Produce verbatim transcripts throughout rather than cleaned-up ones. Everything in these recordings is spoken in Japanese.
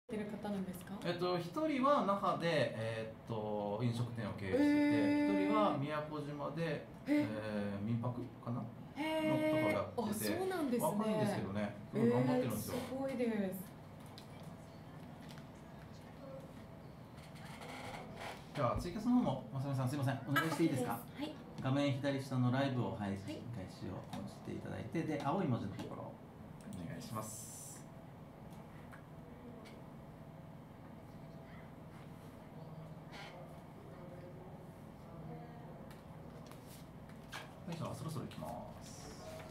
てる方なんですか？ えっと、一人は那覇で、えー、っと飲食店を経営してて、一、えー、人は宮古島で、えー、民泊かなのとかやってて、 そうなんですね。 若いんですけどね、すごい頑張ってるんですよ。 えー、すごいです。 じゃあツイキャスの方もまさみさんすいませんお願いしていいですか？ はい。 画面左下のライブを配信開始を押していただいて、で青い文字のところお願いします。はい、じゃあそろそろ行きます。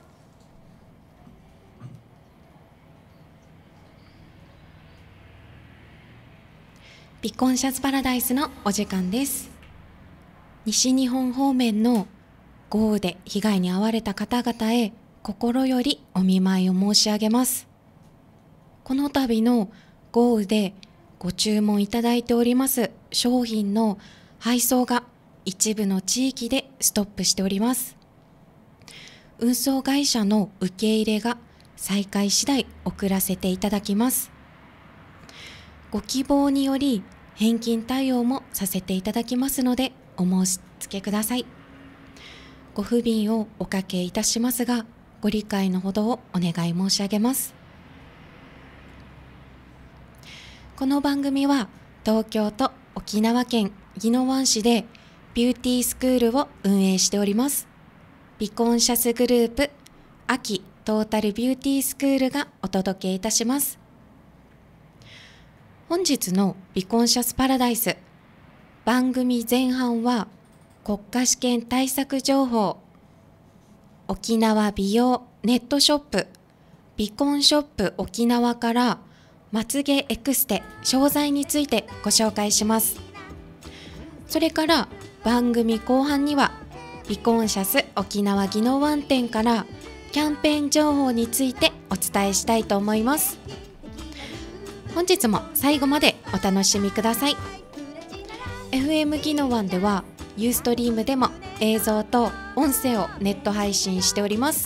ビコンシャスパラダイスのお時間です。西日本方面の豪雨で被害に遭われた方々へ心よりお見舞いを申し上げます。この度の豪雨でご注文いただいております商品の配送が一部の地域でストップしております。運送会社の受け入れが再開次第送らせていただきます。ご希望により返金対応もさせていただきますのでお申し付けください。ご不便をおかけいたしますが、ご理解のほどをお願い申し上げます。この番組は東京と沖縄県宜野湾市でビューティースクールを運営しておりますビコンシャスグループ秋トータルビューティースクールがお届けいたします。本日のビコンシャスパラダイス、番組前半は国家試験対策情報、沖縄美容ネットショップビコンショップ沖縄からまつげエクステ商材についてご紹介します。それから番組後半にはビコンシャス沖縄宜野湾店からキャンペーン情報についてお伝えしたいと思います。本日も最後までお楽しみください。 エフエム 宜野湾ではユーストリームでも映像と音声をネット配信しております。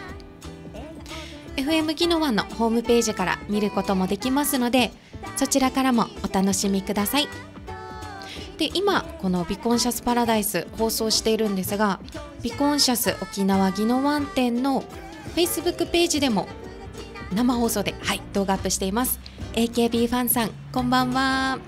エフエム 宜野湾のホームページから見ることもできますので、そちらからもお楽しみください。で、今このビコンシャスパラダイス放送しているんですが、ビコンシャス沖縄宜野湾店の Facebook ページでも生放送で、はい、動画アップしています。 エーケービー ファンさんこんばんは。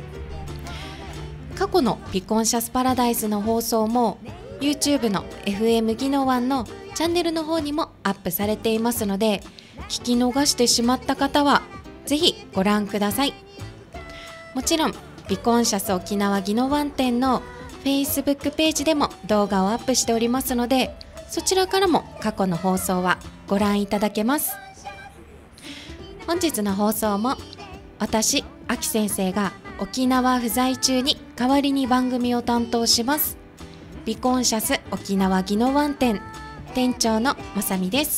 過去のビコンシャスパラダイスの放送も YouTube の エフエム 宜野湾のチャンネルの方にもアップされていますので、聞き逃してしまった方はぜひご覧ください。もちろんビコンシャス沖縄宜野湾店の Facebook ページでも動画をアップしておりますので、そちらからも過去の放送はご覧いただけます。本日の放送も私、あき先生が沖縄不在中に代わりに番組を担当します。ビコンシャス沖縄宜野湾店店長のまさみです。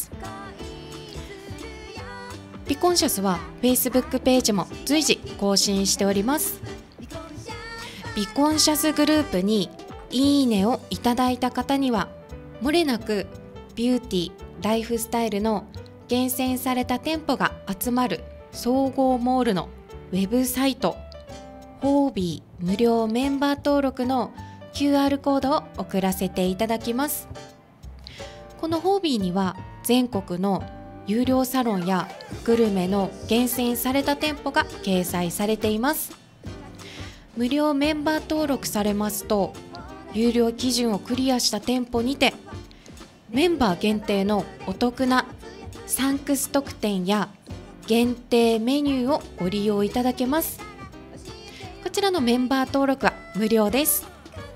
ビコンシャスは Facebook ページも随時更新しております。ビコンシャスグループにいいねをいただいた方には漏れなくビューティーライフスタイルの厳選された店舗が集まる総合モールのウェブサイトホービー無料メンバー登録の キューアール コードを送らせていただきます。このホービーには全国の有料サロンやグルメの厳選された店舗が掲載されています。無料メンバー登録されますと、有料基準をクリアした店舗にてメンバー限定のお得なサンクス特典や限定メニューをご利用いただけます。こちらのメンバー登録は無料です。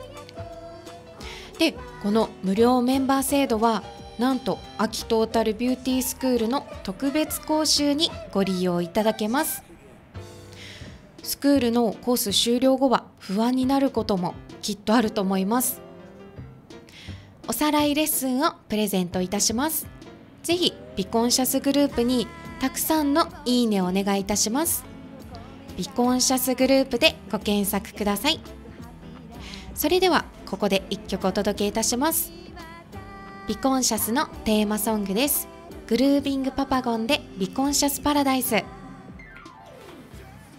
で、この無料メンバー制度はなんと秋トータルビューティースクールの特別講習にご利用いただけます。スクールのコース終了後は不安になることもきっとあると思います。おさらいレッスンをプレゼントいたします。ぜひビコンシャスグループにたくさんのいいねをお願いいたします。ビコンシャスグループでご検索ください。それではここでいっきょくお届けいたします。ビコンシャスのテーマソングです。グルービングパパゴンでビコンシャスパラダイス。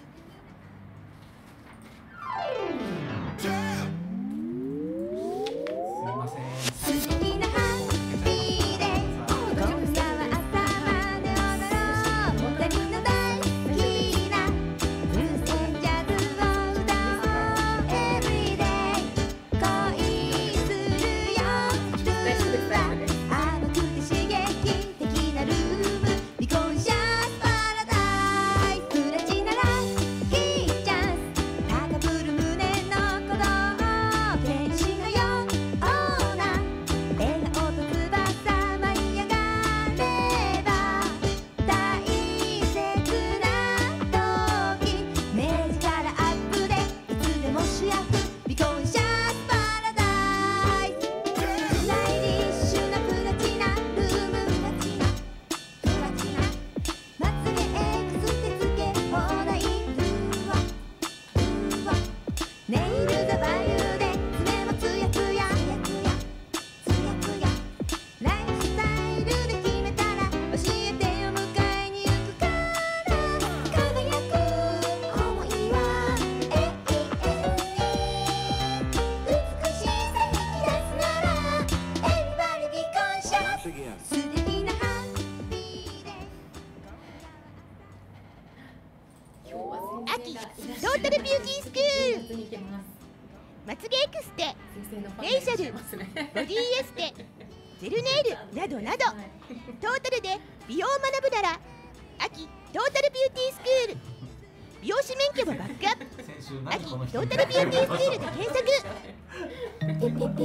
秋トータルビューティースクールまつげエクステ、フェイシャル、ボディエステ、ジェルネイルなどなどトータルで美容を学ぶなら秋トータルビューティースクール、美容師免許もバックアップ、秋トータルビューティースクールで検索。 ピピピピピピピピ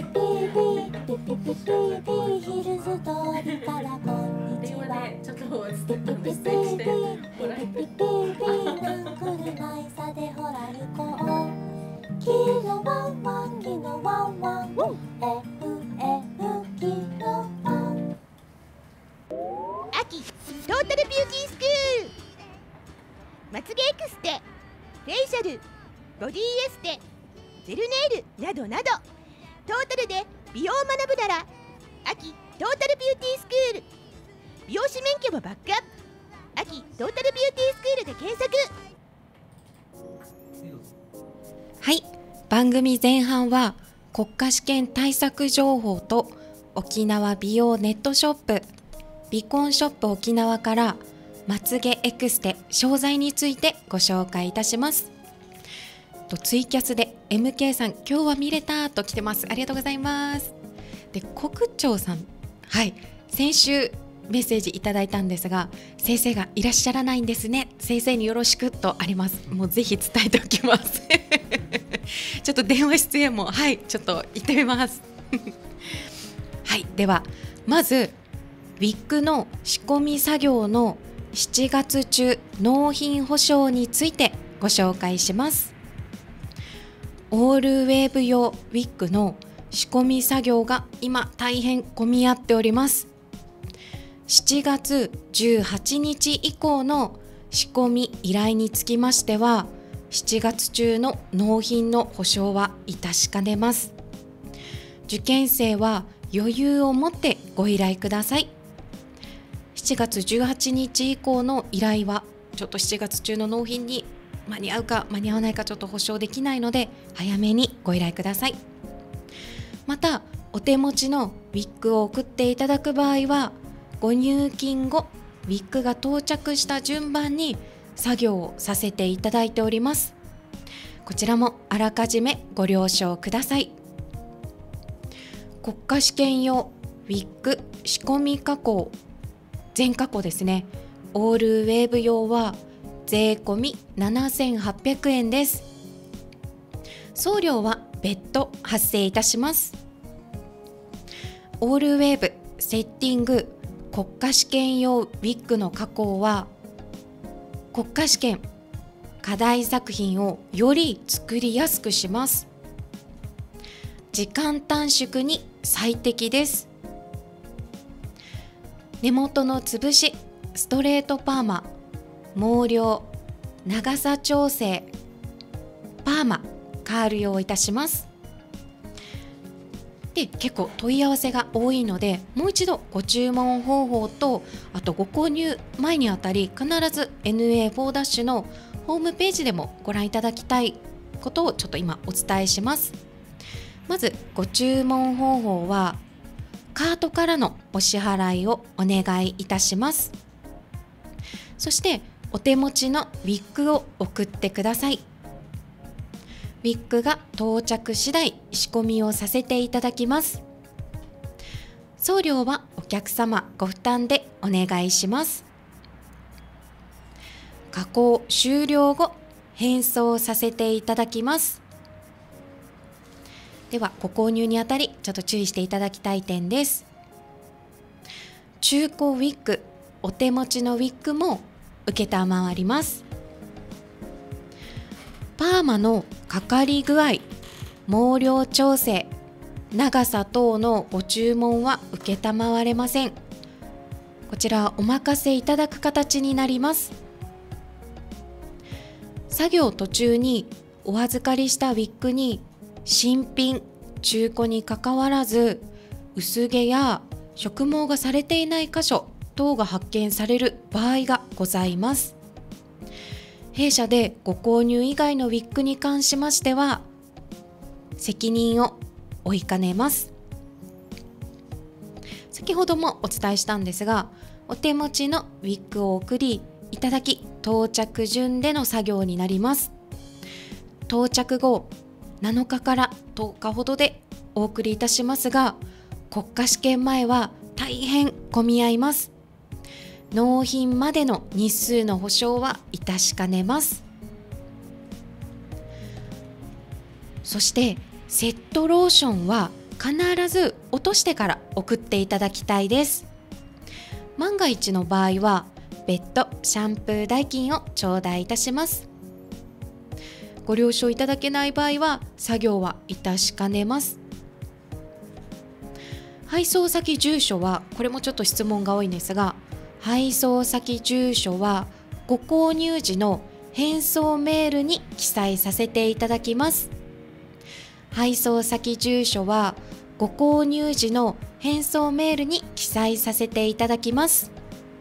ピヒルズ通りからこんにちは。ピピピピピピピピピなんくるないさでほら行こう。キのワンワンキのワンワン エフエフ キのワン。 秋トータルビューティースクールまつげエクステ、フェイシャル、ボディエステ、ジェルネイルなどなどトータルで美容を学ぶなら秋トータルビューティースクール、美容師免許もバックアップ、秋トータルビューティースクールで検索。 はい、番組前半は国家試験対策情報と沖縄美容ネットショップビコンショップ沖縄からまつげエクステ商材についてご紹介いたします。とツイキャスで エムケー さん今日は見れたと来てます。ありがとうございます。で国長さん、はい先週メッセージいただいたんですが、先生がいらっしゃらないんですね、先生によろしくとあります。もうぜひ伝えておきますちょっと電話出演もはいちょっと行ってみますはい、ではまずウィッグの仕込み作業のしちがつ中納品保証についてご紹介します。オールウェーブ用ウィッグの仕込み作業が今大変混み合っております。しちがつじゅうはちにち以降の仕込み依頼につきましてはしちがつ中の納品の保証は致しかねます。受験生は余裕を持ってご依頼ください。しちがつじゅうはちにち以降の依頼はちょっとしちがつ中の納品に間に合うか間に合わないかちょっと保証できないので早めにご依頼ください。またお手持ちのウィッグを送っていただく場合はご入金後ウィッグが到着した順番に作業をさせていただいております。こちらもあらかじめご了承ください。国家試験用ウィッグ仕込み加工全加工ですね、オールウェーブ用は税込みななせんはっぴゃくえんです。送料は別途発生いたします。オールウェーブセッティング国家試験用ウィッグの加工は国家試験課題作品をより作りやすくします。時間短縮に最適です。根元のつぶし、ストレートパーマ、毛量、長さ調整、パーマ、カール用いたします。で結構問い合わせが多いのでもう一度ご注文方法とあとご購入前にあたり必ず エヌエーフォー ダッシュのホームページでもご覧いただきたいことをちょっと今お伝えします。まずご注文方法はカートからのお支払いをお願いいたします。そしてお手持ちのウィッグを送ってください。ウィッグが到着次第仕込みをさせていただきます。送料はお客様ご負担でお願いします。加工終了後返送させていただきます。ではご購入にあたりちょっと注意していただきたい点です。中古ウィッグ、お手持ちのウィッグも承ります。パーマのかかり具合、毛量調整、長さ等のご注文は承れません。こちらお任せいただく形になります。作業途中にお預かりしたウィッグに新品、中古にかかわらず薄毛や植毛がされていない箇所等が発見される場合がございます。弊社でご購入以外のウィッグに関しましては責任を負いかねます。先ほどもお伝えしたんですが、お手持ちのウィッグを送りいただき到着順での作業になります。到着後なのかからとおかほどでお送りいたしますが、国家試験前は大変混み合います。納品までの日数の保証は致しかねます。そしてセットローションは必ず落としてから送っていただきたいです。万が一の場合は別途シャンプー代金を頂戴いたします。ご了承いただけない場合は作業は致しかねます。配送先住所は、これもちょっと質問が多いんですが、配送先住所はご購入時の返送メールに記載させていただきます。配送先住所はご購入時の返送メールに記載させていただきます。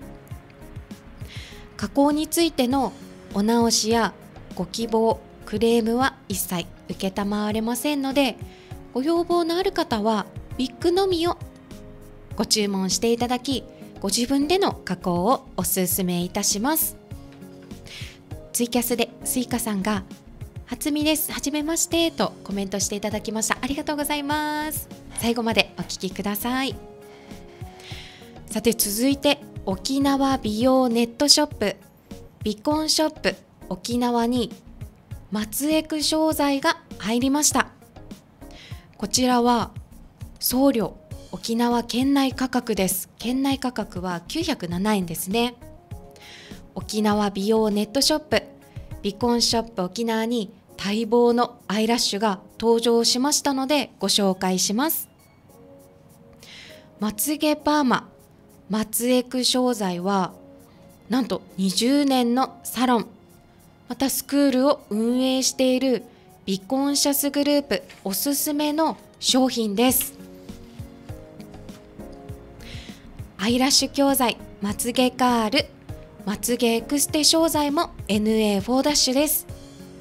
加工についてのお直しやご希望、クレームは一切承れませんので、ご要望のある方はウィッグのみをご注文していただき、ご自分での加工をお勧めいたします。ツイキャスでスイカさんが初見です、はじめましてとコメントしていただきました。ありがとうございます。最後までお聞きください。さて続いて、沖縄美容ネットショップビコンショップ沖縄に松江区商材が入りました。こちらは送料沖縄県内価格です。県内価格はきゅうひゃくななえんですね。沖縄美容ネットショップビコンショップ沖縄に待望のアイラッシュが登場しましたのでご紹介します。まつげパーマ松江区商材はなんとにじゅうねんのサロンまたスクールを運営しているビコンシャスグループおすすめの商品です。アイラッシュ教材まつげカールまつげエクステ商材も エヌエーフォー ダッシュです。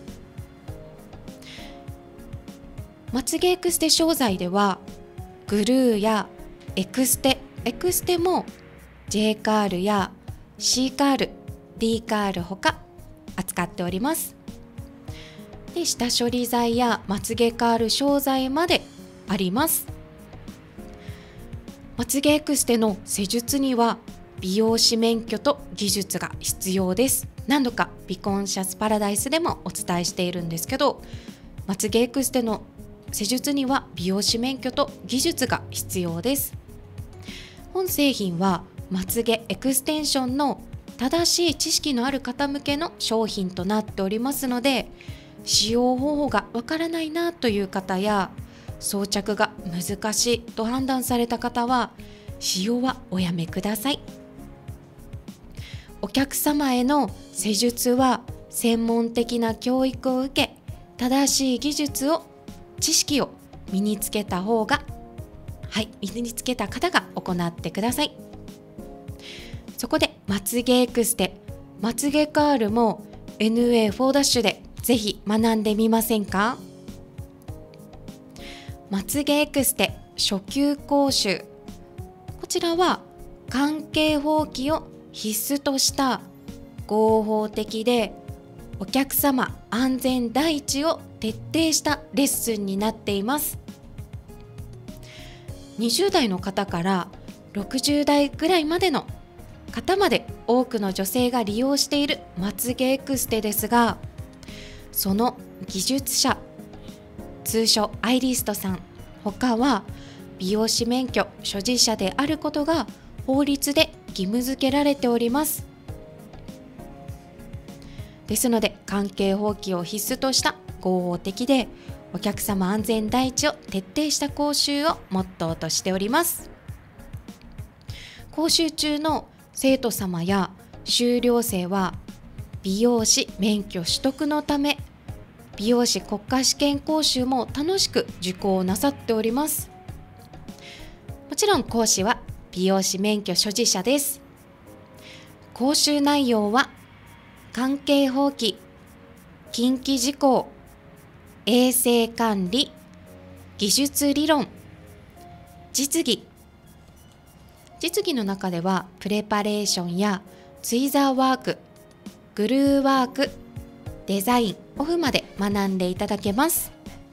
まつげエクステ商材ではグルーやエクステエクステも J カールや C カール D カールほか扱っております。で下処理剤やまつげカール商材まであります。まつげエクステの施術には美容師免許と技術が必要です。何度かビコンシャスパラダイスでもお伝えしているんですけど、まつげエクステの施術には美容師免許と技術が必要です。本製品はまつげエクステンションの正しい知識のある方向けの商品となっておりますので、使用方法がわからないなという方や装着が難しいと判断された方は使用はおやめください。お客様への施術は専門的な教育を受け、正しい技術を知識を身につけた方がはい身につけた方が行ってください。そこでまつげエクステまつげカールも エヌエーフォー ダッシュでぜひ学んでみませんか。まつげエクステ初級講習、こちらは関係法規を必須とした合法的でお客様安全第一を徹底したレッスンになっています。にじゅう代の方からろくじゅう代ぐらいまでの方まで多くの女性が利用しているまつげエクステですが、その技術者通称アイリストさん他は美容師免許所持者であることが法律で義務付けられております。ですので関係法規を必須とした合法的でお客様安全第一を徹底した講習をモットーとしております。講習中の生徒様や修了生は美容師免許取得のため美容師国家試験講習も楽しく受講なさっております。もちろん講師は美容師免許所持者です。講習内容は関係法規、近畿事項、衛生管理、技術理論、実技。実技の中ではプレパレーションやツイザーワーク、 グルーワーク、デザイン、オフまで学んでいただけます。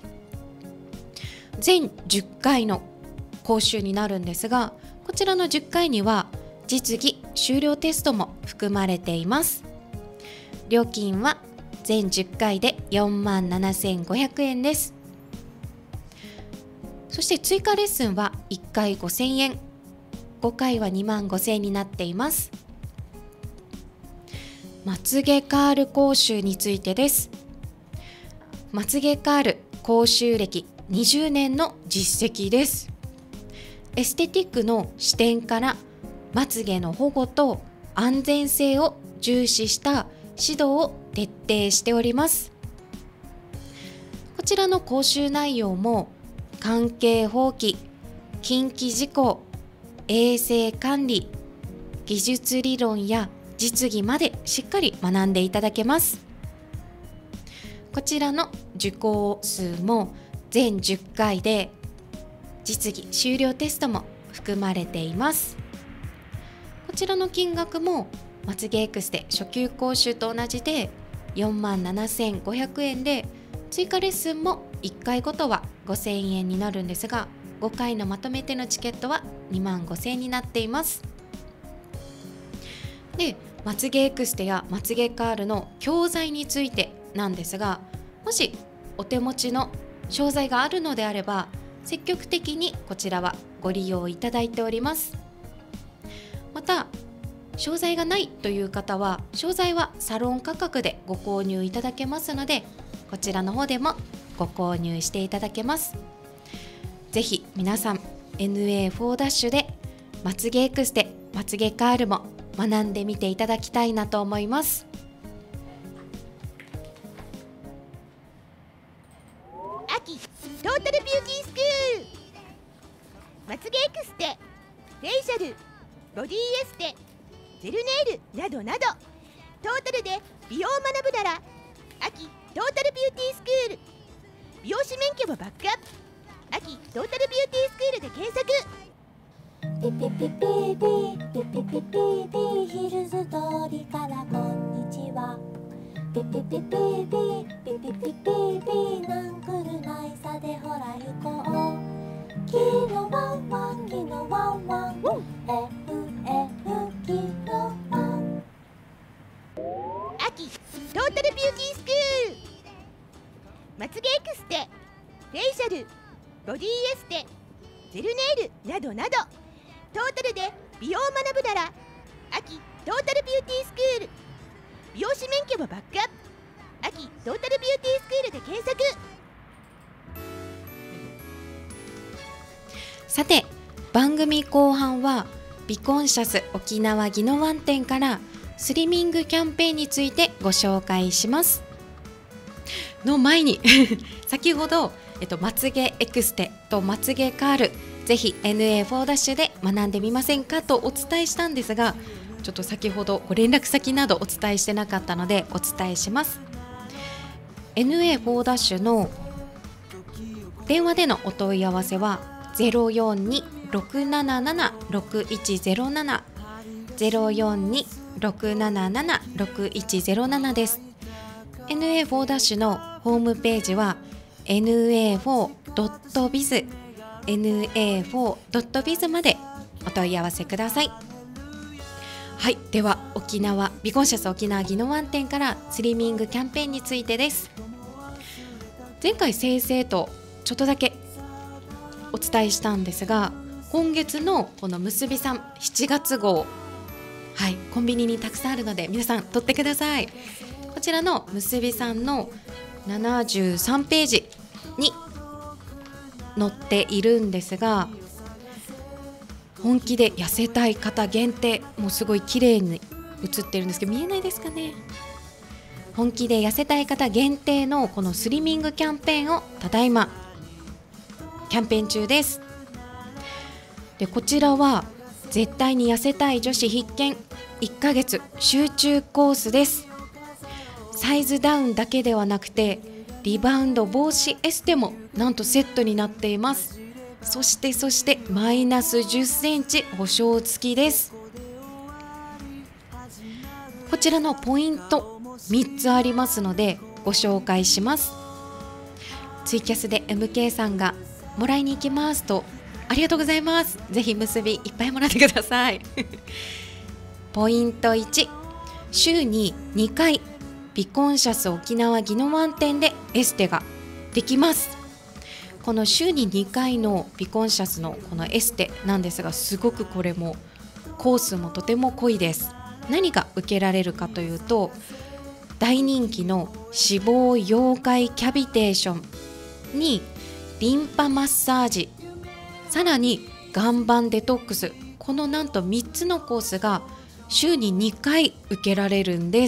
全じゅっかいの講習になるんですが、こちらのじゅっかいには実技修了テストも含まれています。料金は全じゅっかいでよんまんななせんごひゃくえんです。そして追加レッスンはいっかいごせんえん、ごかいはにまんごせんえんになっています。まつげカール講習についてです。まつげカール講習歴にじゅうねんの実績です。エステティックの視点からまつげの保護と安全性を重視した指導を徹底しております。こちらの講習内容も関係法規、近畿事項、衛生管理、技術理論や実技までしっかり学んでいただけます。こちらの受講数も全じゅっかいで実技修了テストも含まれています。こちらの金額もまつげエクステ初級講習と同じでよんまんななせんごひゃくえんで、追加レッスンもいっかいごとはごせんえんになるんですが、ごかいのまとめてのチケットはにまんごせんえんになっています。で、まつげエクステやまつげカールの教材についてなんですが、もしお手持ちの商材があるのであれば積極的にこちらはご利用いただいております。また商材がないという方は商材はサロン価格でご購入いただけますので、こちらの方でもご購入していただけます。ぜひ皆さん エヌエーフォー ダッシュでまつげエクステ、まつげカールも学んでみていただきたいなと思います。 秋トータルビューティースクール、まつげエクステ、フェイシャル、ボディエステ、ジェルネイルなどなどトータルで美容を学ぶなら秋トータルビューティースクール、美容師免許もバックアップ、秋トータルビューティースクールで検索。 ピピピピピピピピピピヒルズ通りからこんにちは。ピピピピピピピピピピなんくるないさでほら行こう。キロワンワンキロワンワン エフエフ キロワン。 秋トータルビューティースクール、まつげエクステ、フェイシャル、ボディエステ、ジェルネイルなどなどトータルで美容を学ぶなら秋トータルビューティースクール、美容師免許もバックアップ、秋トータルビューティースクールで検索。 さて番組後半はビコンシャス沖縄宜野湾店からスリミングキャンペーンについてご紹介しますの前に先ほど、えっと、まつげエクステとまつげカールぜひ エヌエーフォー ダッシュで学んでみませんかとお伝えしたんですが、ちょっと先ほどご連絡先などお伝えしてなかったのでお伝えします。 エヌエーフォー ダッシュの電話でのお問い合わせはゼロよんに ろくなななな ろくいちゼロなな ゼロよんに ろくなななな ろくいちゼロなな です。 エヌエーフォー ダッシュのホームページは エヌエーフォードットビズ エヌエーフォードットビズ までお問い合わせください。はい、では沖縄ビコンシャス沖縄宜野湾店からスリミングキャンペーンについてです。前回先生とちょっとだけお伝えしたんですが、今月のこのむすびさんしちがつ号、はい、コンビニにたくさんあるので皆さん取ってください。こちらのむすびさんのななじゅうさんページに載っているんですが、本気で痩せたい方限定、もうすごい綺麗に映ってるんですけど見えないですかね。本気で痩せたい方限定のこのスリミングキャンペーンをただいまキャンペーン中です。でこちらは絶対に痩せたい女子必見いっかげつ集中コースです。サイズダウンだけではなくてリバウンド防止エステもなんとセットになっています。そしてそしてマイナスじゅっセンチ保証付きです。こちらのポイントみっつありますのでご紹介します。ツイキャスで エムケー さんがもらいに行きますと、ありがとうございます。ぜひ結びいっぱいもらってくださいポイントいち、週ににかいビコンシャス沖縄宜野湾店でエステができます。この週ににかいのビコンシャスのこのエステなんですが、すごくこれもコースもとても濃いです。何が受けられるかというと、大人気の脂肪溶解キャビテーションにリンパマッサージ、さらに岩盤デトックス、このなんとみっつのコースが週ににかい受けられるんです。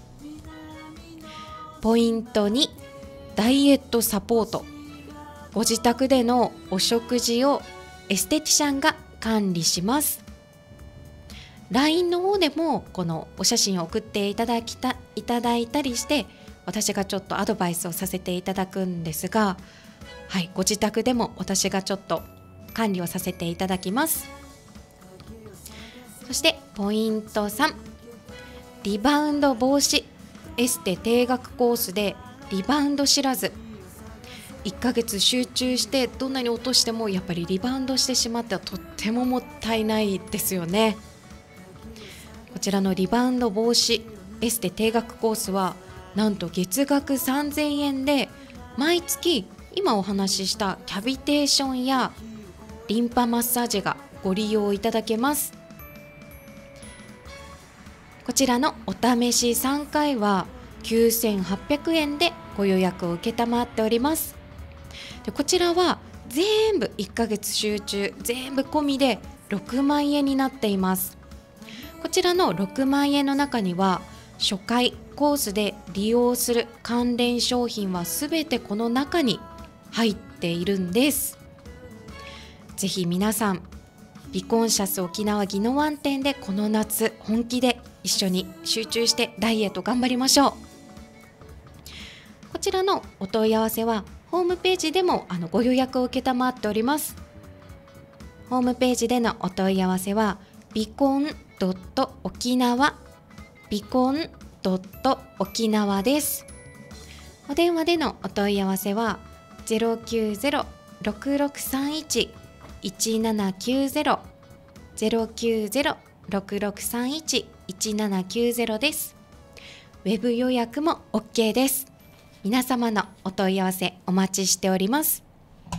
ポイントに、ダイエットサポート。ご自宅でのお食事をエステティシャンが管理します。 ライン の方でもこのお写真を送っていただきたいただいたりして、私がちょっとアドバイスをさせていただくんですが、はい、ご自宅でも私がちょっと管理をさせていただきます。そしてポイントさん、リバウンド防止。エステ定額コースでリバウンド知らず。いっかげつ集中してどんなに落としてもやっぱりリバウンドしてしまってはとってももったいないですよね。こちらのリバウンド防止エステ定額コースはなんと月額さんぜんえんで、毎月今お話ししたキャビテーションやリンパマッサージがご利用いただけます。こちらのお試しさんかいはきゅうせんはっぴゃくえんでご予約を受けたまっております。でこちらは全部いっかげつ集中全部込みでろくまんえんになっています。こちらのろくまんえんの中には初回コースで利用する関連商品はすべてこの中に入っているんです。ぜひ皆さんビコンシャス沖縄宜野湾店でこの夏本気で一緒に集中してダイエット頑張りましょう。こちらのお問い合わせはホームページでもあのご予約を受けたまっております。ホームページでのお問い合わせはビコンドット沖縄ビコンドット沖縄です。お電話でのお問い合わせは ゼロきゅうゼロ ろくろくさんいち いちななきゅうゼロ ゼロきゅうゼロ ろくろくさんいち いちななきゅうゼロです。ウェブ予約も OK です。皆様のお問い合わせお待ちしております。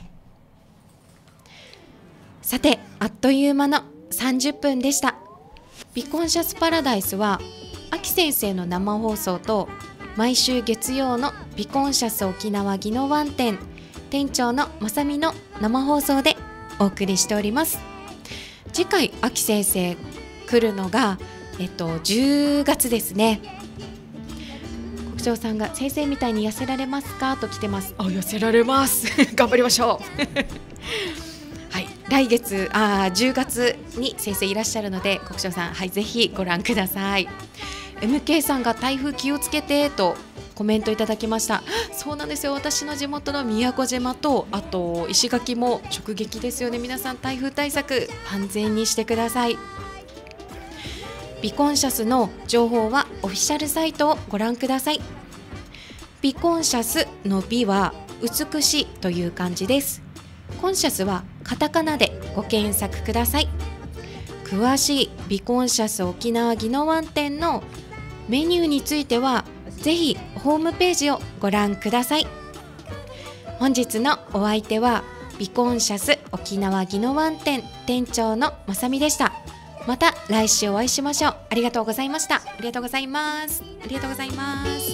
さて、あっという間のさんじゅっぷんでした。ビコンシャスパラダイスは秋先生の生放送と毎週月曜のビコンシャス沖縄宜野湾店店長のまさみの生放送でお送りしております。次回秋先生来るのが、えっと、じゅうがつですね。国長さんが先生みたいに痩せられますかと来てます。あ、痩せられます頑張りましょうはい、来月あじゅうがつに先生いらっしゃるので、国長さん、はい、ぜひご覧ください。 エムケー さんが台風気をつけてとコメントいただきました。そうなんですよ、私の地元の宮古島とあと石垣も直撃ですよね。皆さん台風対策安全にしてください。ビコンシャスの情報はオフィシャルサイトをご覧ください。ビコンシャスの美は美しいという漢字です。コンシャスはカタカナでご検索ください。詳しいビコンシャス沖縄宜野湾店のメニューについてはぜひホームページをご覧ください。本日のお相手はビコンシャス沖縄宜野湾店店長のまさみでした。また来週お会いしましょう。ありがとうございました。ありがとうございます。ありがとうございます。